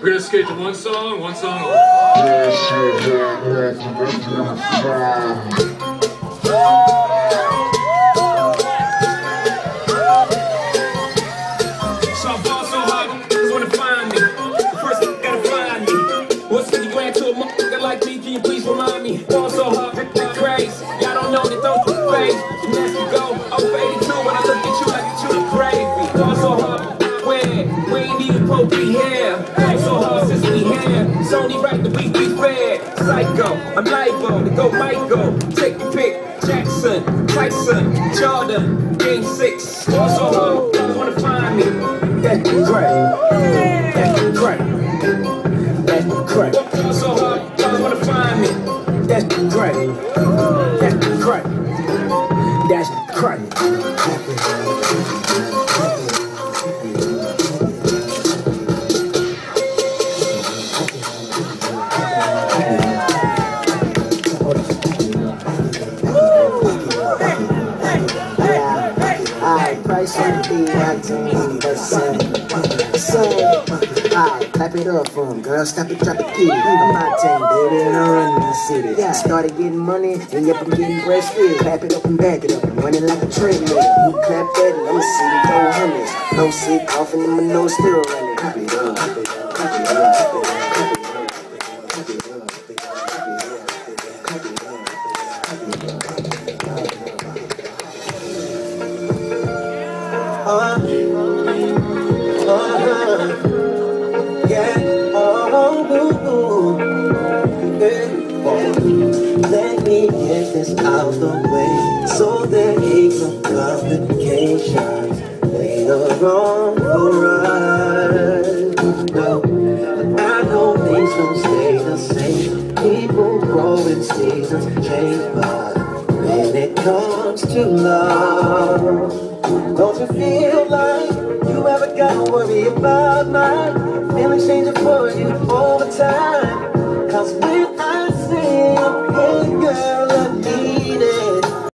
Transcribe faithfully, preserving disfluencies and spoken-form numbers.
We're gonna skate to one song, one song. So I ball so hard, just wanna find me. First you gotta find me. What's fifty grand to a motherfucker like me? Can you please remind me? Ball so hard, that crazy. Y'all don't know that don't you face. You let me go, I'm eighty-two when I look at you like you the gravy. Ball so hard, where? We ain't even supposed to be here. Ball so hard since we here. It's only right that we be fair. Psycho, I'm liable to go Michael. Take your pick. Jackson, Tyson, Jordan, Game Six. Ball so hard, you wanna find me? That's great. That's great. That's great. Ball so hard, you wanna find me? That's great. That's great. That's great. Price on the beat, acting, that's it. So, alright, clap it up for him, girl, stop it, drop it, kid. I'm not ten, baby, and I'm running the city. Yeah, I started getting money, and yep, I'm getting breastfed. Clap it up and back it up, I'm running like a treadmill. You clap that, and I'ma see the go hundreds. No sick, coughing, and my nose still running. Clap it up, clap it up, clap it up, clap it up, clap it up, clap it up, clap it up, clap it up, clap it up, clap it up. Uh, uh, yeah, oh, ooh, ooh, yeah. Let me get this out the way, so there ain't no complications later on for us. No, I know things don't stay the same. People grow and seasons change, but when it comes to love, don't you feel like you ever gotta worry about mine? Feelings changing for you.